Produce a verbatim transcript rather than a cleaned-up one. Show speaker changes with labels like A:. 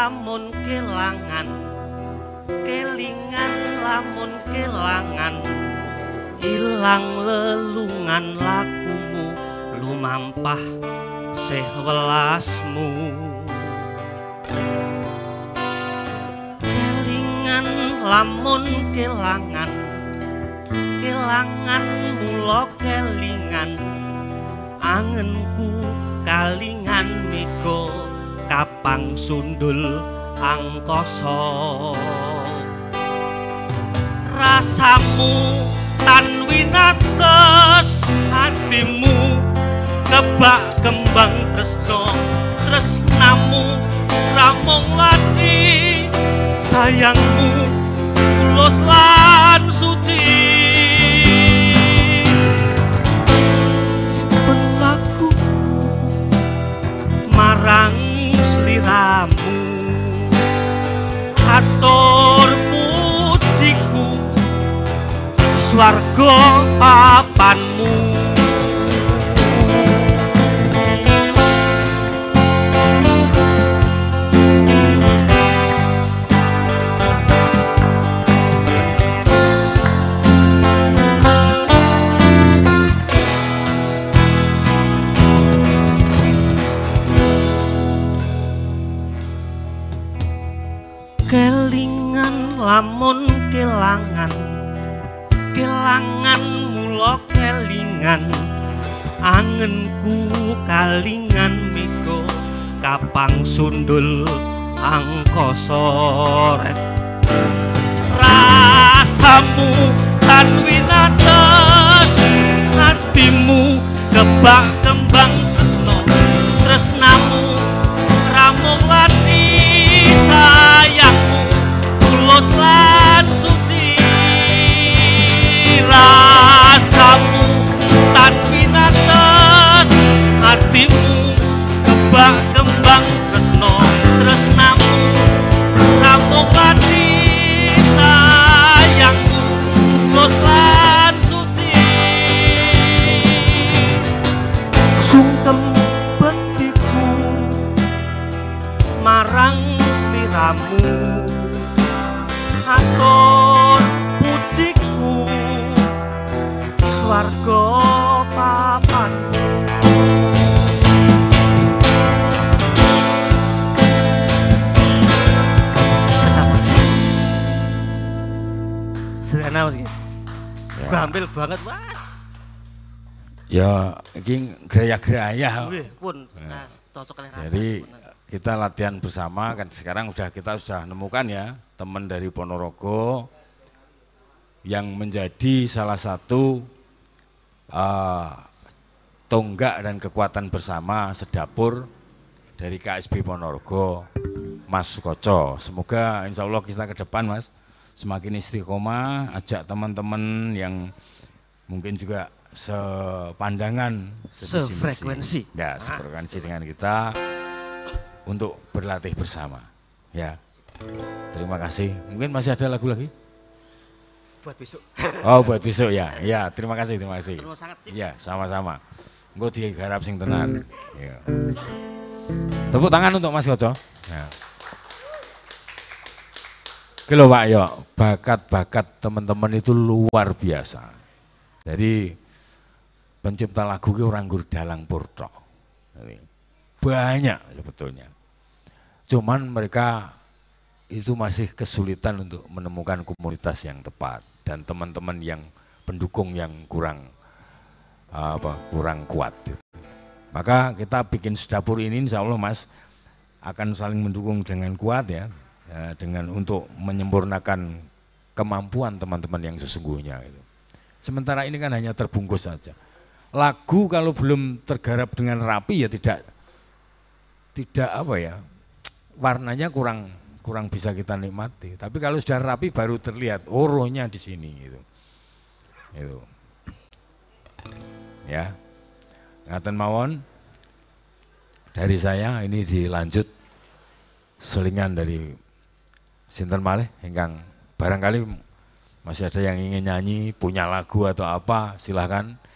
A: lamun kelangan, kelingan lamun kelangan, ilang lelungan lakumu lumampah seh welasmu. Kelingan lamun kelangan, kelangan mula kelingan, angenku kalingan miko kapang sundul angkasa. Rasamu tan winates, hatimu kebak kembang tresno, tresnamu ramong ladi, sayangmu tulus lan suci. Simpen lakumu marang sliramu, atur pujiku swarga papanmu. Kelingan lamun kelangan, kelangan mula kelingan, angenku kalingan miko kapang sundul angkasa. Rasamu tan winates, hatimu kebak kembang tresno, tresnamu ramung lati, sayangmu tulus lan suci. Rasamu tan winates, hatimu kebak kembang tresno, tresnamu ramung lati, sayangmu tulus lan suci. Sungkem betiku marang sliramu, atur pujiku swarga papanmu. Sederhana Mas. Ya. Gampil banget Mas.
B: Ya, ini geraya-geraya.
A: Wih, pun, nah, cocok kali rasa.
B: Jadi kita latihan bersama kan, sekarang udah kita sudah nemukan ya teman dari Ponorogo yang menjadi salah satu uh, tonggak dan kekuatan bersama sedapur dari K S B Ponorogo, Mas Koco. Semoga insya Allah kita ke depan Mas semakin istiqomah, ajak teman-teman yang mungkin juga sepandangan,
A: sefrekuensi,
B: ya sefrekuensi dengan kita untuk berlatih bersama. Ya, terima kasih. Mungkin masih ada lagu lagi?
A: Buat besok.
B: Oh, buat besok ya. Ya, terima kasih, terima kasih.
A: Sangat
B: ya, sama-sama. Engko digarap sing tenan. Ya. Tepuk tangan untuk Mas Koco. Ya. Kilo Pak yo, bakat-bakat teman-teman itu luar biasa. Jadi pencipta lagu itu orang gur dalang purto. Banyak sebetulnya. Cuman mereka itu masih kesulitan untuk menemukan komunitas yang tepat dan teman-teman yang pendukung yang kurang apa kurang kuat. Gitu. Maka kita bikin sedapur ini insya Allah Mas akan saling mendukung dengan kuat ya, ya dengan untuk menyempurnakan kemampuan teman-teman yang sesungguhnya. Gitu. Sementara ini kan hanya terbungkus saja. Lagu kalau belum tergarap dengan rapi ya tidak tidak apa ya, warnanya kurang kurang bisa kita nikmati. Tapi kalau sudah rapi baru terlihat orohnya di sini gitu. Itu. Ya. Ngaten mawon dari saya ini dilanjut selingan dari sinten malih ingkang barangkali masih ada yang ingin nyanyi, punya lagu atau apa, silahkan.